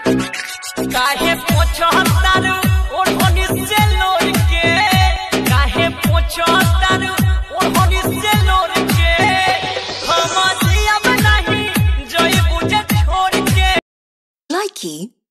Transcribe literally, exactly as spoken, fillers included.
काहे पोछतारू ओढ़नी से लोर के, काहे पोछतारू ओढ़नी से लोर के, हम जियब नहीं जई बुझे छोड़ के। Likey